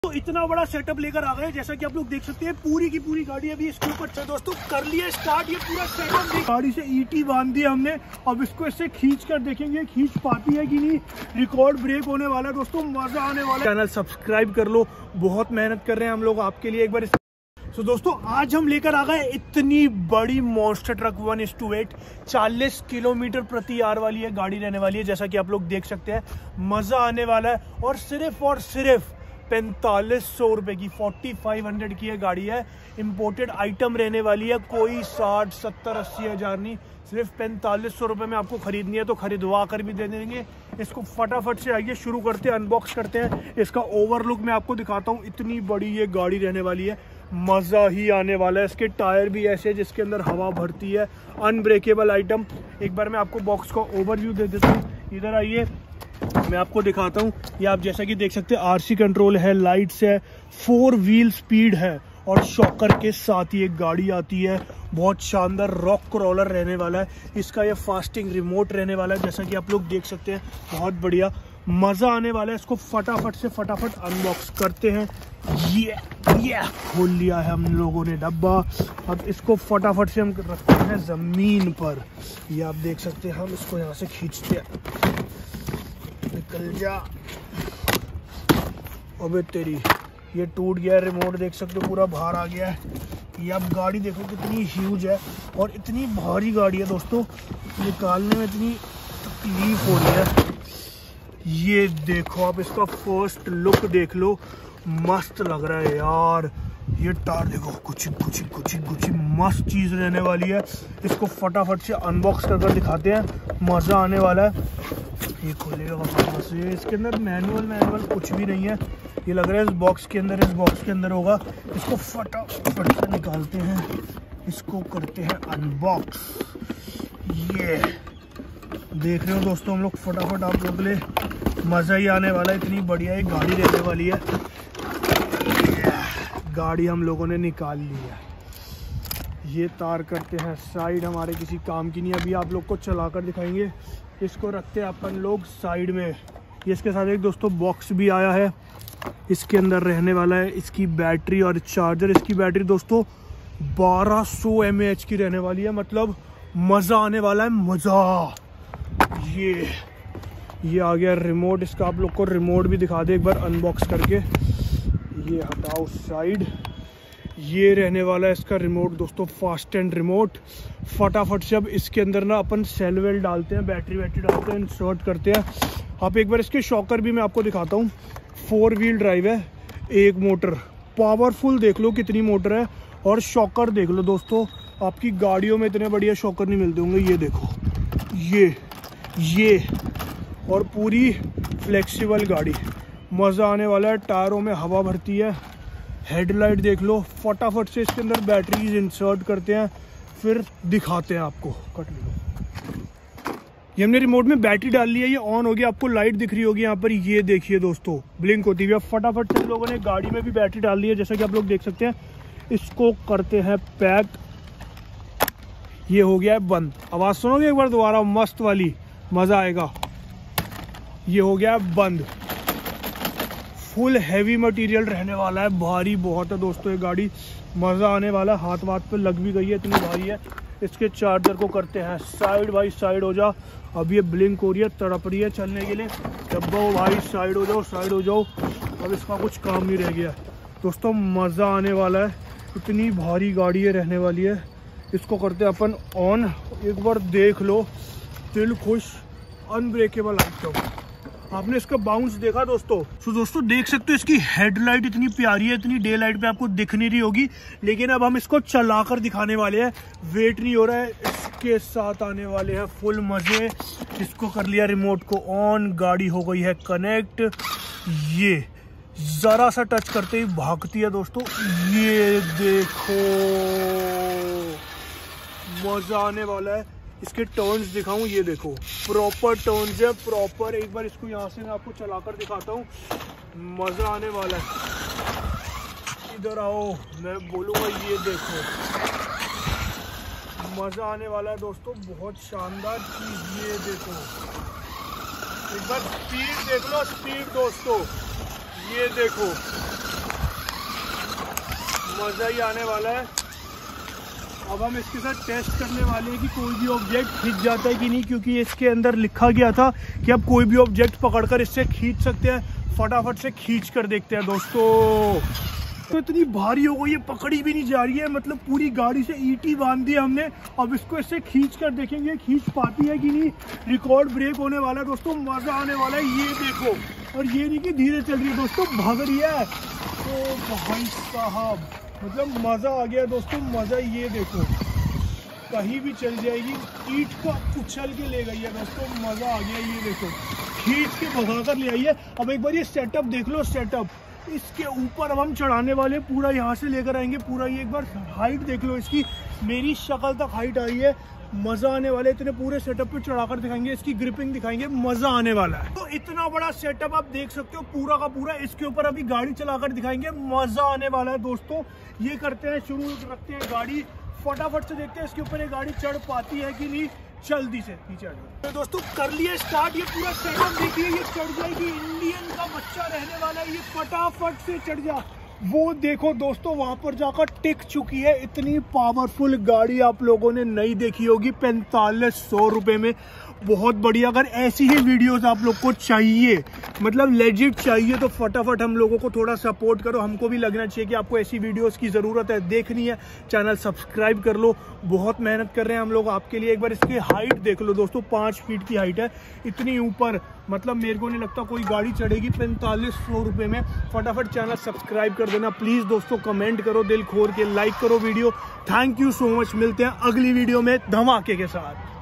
तो इतना बड़ा सेटअप लेकर आ गए, जैसा कि आप लोग देख सकते हैं पूरी की पूरी गाड़ी अभी इसके ऊपर दोस्तों कर लिया स्टार्ट। ये पूरा सेटअप गाड़ी से ईटी बांध दिया हमने। अब इसको इससे खींच कर देखेंगे खींच पाती है कि नहीं। रिकॉर्ड ब्रेक होने वाला है दोस्तों, मजा आने वाला है। चैनल सब्सक्राइब कर लो, बहुत मेहनत कर रहे हैं हम लोग आपके लिए। एक बार तो दोस्तों आज हम लेकर आ गए इतनी बड़ी मॉन्स्टर ट्रक 1:8 40 किलोमीटर प्रति आवर वाली है गाड़ी रहने वाली है, जैसा कि आप लोग देख सकते हैं। मजा आने वाला है और सिर्फ 4500 रुपए की 4500 की ये गाड़ी है। इंपोर्टेड आइटम रहने वाली है, कोई 60 70 80 हजार नहीं, सिर्फ 4500 रुपए में आपको खरीदनी है तो खरीदवा कर भी दे देंगे। इसको फटाफट से आइए शुरू करते हैं, अनबॉक्स करते हैं। इसका ओवरलुक मैं आपको दिखाता हूँ। इतनी बड़ी ये गाड़ी रहने वाली है, मज़ा ही आने वाला है। इसके टायर भी ऐसे जिसके अंदर हवा भरती है, अनब्रेकेबल आइटम। एक बार मैं आपको बॉक्स का ओवरव्यू दे देता हूँ। इधर आइए मैं आपको दिखाता हूँ। ये आप जैसा कि देख सकते हैं आरसी कंट्रोल है, लाइट्स है, 4 व्हील स्पीड है और शॉकर के साथ ही एक गाड़ी आती है। बहुत शानदार रॉक क्रॉलर रहने वाला है। इसका ये फास्टिंग रिमोट रहने वाला है, जैसा कि आप लोग देख सकते हैं। बहुत बढ़िया, मज़ा आने वाला है। इसको फटाफट अनबॉक्स करते हैं। ये खोल लिया है हम लोगों ने डब्बा। अब इसको फटाफट से हम रखते हैं ज़मीन पर। ये आप देख सकते हैं, हम इसको यहाँ से खींचते हैं। निकल जा, अबे तेरी, ये टूट गया है रिमोट, देख सकते हो पूरा बाहर आ गया है। ये आप गाड़ी देखो कितनी ह्यूज है और इतनी भारी गाड़ी है दोस्तों, निकालने में इतनी तकलीफ हो रही है। ये देखो आप इसका फर्स्ट लुक देख लो, मस्त लग रहा है यार। ये टायर देखो, कुछ मस्त चीज़ रहने वाली है। इसको फटाफट से अनबॉक्स कर दिखाते हैं, मज़ा आने वाला है। ये खोलेगा वहाँ से। इसके अंदर मैनुअल कुछ भी नहीं है। ये लग रहा है इस बॉक्स के अंदर होगा। इसको फटाफट से निकालते हैं, इसको करते हैं अनबॉक्स। ये देख रहे हो दोस्तों, हम लोग फटाफट आप लोग ले, मज़ा ही आने वाला है। इतनी बढ़िया एक गाड़ी रहने वाली है। गाड़ी हम लोगों ने निकाल ली है। ये तार करते हैं साइड, हमारे किसी काम की नहीं। अभी आप लोग को चला कर दिखाएंगे। इसको रखते हैं अपन लोग साइड में। ये इसके साथ एक दोस्तों बॉक्स भी आया है, इसके अंदर रहने वाला है इसकी बैटरी और चार्जर। इसकी बैटरी दोस्तों 1200 mAh की रहने वाली है, मतलब मज़ा आने वाला है, मज़ा। ये आ गया रिमोट। इसका आप लोग को रिमोट भी दिखा दे एक बार अनबॉक्स करके। ये हटाओ साइड। ये रहने वाला है इसका रिमोट दोस्तों, फास्ट एंड रिमोट। फटाफट से अब इसके अंदर ना अपन सेल वेल डालते हैं, बैटरी डालते हैं, इंसर्ट करते हैं। आप एक बार इसके शॉकर भी मैं आपको दिखाता हूँ। 4 व्हील ड्राइव है, एक मोटर, पावरफुल देख लो कितनी मोटर है। और शॉकर देख लो दोस्तों, आपकी गाड़ियों में इतने बढ़िया शॉकर नहीं मिलते होंगे। ये देखो, ये और पूरी फ्लेक्सिबल गाड़ी, मज़ा आने वाला है। टायरों में हवा भरती है। हेडलाइट देख लो। फटाफट से इसके अंदर बैटरीज इंसर्ट करते हैं, फिर दिखाते हैं आपको। कट लो। ये हमने रिमोट में बैटरी डाल ली है, ये ऑन हो गया। आपको लाइट दिख रही होगी यहाँ पर, ये देखिए दोस्तों ब्लिंक होती हुई। फटाफट से लोगों ने गाड़ी में भी बैटरी डाल ली है, जैसा कि आप लोग देख सकते हैं। इसको करते हैं पैक। ये हो गया है बंद। आवाज़ सुनोगे एक बार दोबारा, मस्त वाली, मज़ा आएगा। ये हो गया है बंद। फुल हैवी मटेरियल रहने वाला है, भारी बहुत है दोस्तों ये गाड़ी, मज़ा आने वाला है। हाथ वाथ पे लग भी गई है, इतनी भारी है। इसके चार्जर को करते हैं साइड। भाई साइड हो जा। अब ये ब्लिंक हो रही है, तड़प रही है चलने के लिए। डब्बो भाई साइड हो जाओ। अब इसका कुछ काम नहीं रह गया दोस्तों, मज़ा आने वाला है। इतनी भारी गाड़ी है रहने वाली है। इसको करते हैं अपन ऑन। एक बार देख लो, दिल खुश, अनब्रेकेबल आइटम। आपने इसका बाउंस देखा दोस्तों? तो दोस्तों देख सकते हो इसकी हेडलाइट इतनी प्यारी है, इतनी डे लाइट पे आपको दिख नहीं रही होगी, लेकिन अब हम इसको चलाकर दिखाने वाले हैं। वेट नहीं हो रहा है, इसके साथ आने वाले हैं फुल मजे। इसको कर लिया रिमोट को ऑन, गाड़ी हो गई है कनेक्ट। ये जरा सा टच करते ही भागती है दोस्तों। ये देखो, मजा आने वाला है। इसके टर्न्स दिखाऊं, ये देखो प्रॉपर टर्न्स है, प्रॉपर। एक बार इसको यहाँ से मैं आपको चलाकर दिखाता हूँ, मज़ा आने वाला है। इधर आओ, मैं बोलूँगा, ये देखो, मज़ा आने वाला है दोस्तों, बहुत शानदार चीज़। ये देखो, एक बार स्पीड देख लो, स्पीड दोस्तों, ये देखो मज़ा ही आने वाला है। अब हम इसके साथ टेस्ट करने वाले हैं कि कोई भी ऑब्जेक्ट खींच जाता है कि नहीं, क्योंकि इसके अंदर लिखा गया था कि आप कोई भी ऑब्जेक्ट पकड़कर इससे खींच सकते हैं। फटाफट से खींच कर देखते हैं दोस्तों। तो इतनी भारी हो गई, ये पकड़ी भी नहीं जा रही है, मतलब पूरी गाड़ी से ईटी बांध दी हमने। अब इसको इससे खींच कर देखेंगे खींच पाती है कि नहीं। रिकॉर्ड ब्रेक होने वाला है दोस्तों, मज़ा आने वाला है। ये देखो, और ये नहीं कि धीरे चल रही है दोस्तों, भाग रही है। तो भाई साहब मतलब मज़ा आ गया दोस्तों, मज़ा। ये देखो कहीं भी चल जाएगी, ईंट को उछल के ले गई है दोस्तों, मज़ा आ गया। ये देखो खींच के भगा कर ले आई है। अब एक बार ये सेटअप देख लो, सेटअप इसके ऊपर अब हम चढ़ाने वाले, पूरा यहाँ से लेकर आएंगे पूरा। ये एक बार हाइट देख लो इसकी, मेरी शक्ल तक हाइट आई है। मज़ा आने वाला है, इतने पूरे सेटअप पे चढ़ाकर दिखाएंगे, इसकी ग्रिपिंग दिखाएंगे, मज़ा आने वाला है। तो इतना बड़ा सेटअप आप देख सकते हो पूरा का पूरा, इसके ऊपर अभी गाड़ी चलाकर दिखाएंगे, मज़ा आने वाला है दोस्तों। ये करते हैं शुरू, रखते हैं गाड़ी, फटाफट से देखते हैं इसके ऊपर ये गाड़ी चढ़ पाती है कि नहीं। जल्दी से नीचे आ जाओ। तो दोस्तों कर लिया स्टार्ट, ये पूरा सेटअप देखिए, ये चढ़ जाएगी, इंडियन का बच्चा रहने वाला है, ये फटाफट से चढ़ जा। वो देखो दोस्तों वहां पर जाकर टिक चुकी है। इतनी पावरफुल गाड़ी आप लोगों ने नहीं देखी होगी 4500 रुपए में, बहुत बढ़िया। अगर ऐसी ही वीडियोस आप लोग को चाहिए, मतलब लेजिट चाहिए, तो फटाफट हम लोगों को थोड़ा सपोर्ट करो। हमको भी लगना चाहिए कि आपको ऐसी वीडियोस की ज़रूरत है, देखनी है, चैनल सब्सक्राइब कर लो। बहुत मेहनत कर रहे हैं हम लोग आपके लिए। एक बार इसकी हाइट देख लो दोस्तों, 5 फीट की हाइट है, इतनी ऊपर, मतलब मेरे को नहीं लगता कोई गाड़ी चढ़ेगी 4500 रुपये में। फटाफट चैनल सब्सक्राइब कर देना प्लीज़ दोस्तों, कमेंट करो दिल खोल के, लाइक करो video. Thank you so much, मिलते हैं अगली वीडियो में धमाके के साथ।